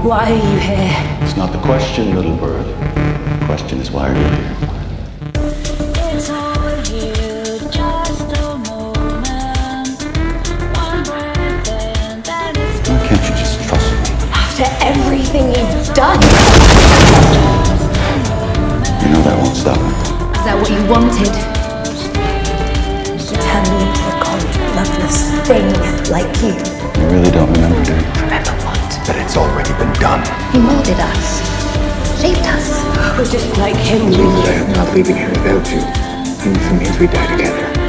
Why are you here? It's not the question, little bird. The question is, why are you here? It's all here, just a moment. One breath and then it's Why can't you just trust me? After everything you've done. You know that won't stop me. Is that what you wanted? To turn me into a cold, loveless thing like you. You really don't remember, do you? Remember what? That it's already been done. He molded us, shaped us. We're just like him. I am not leaving here without you. And for me, if we die together.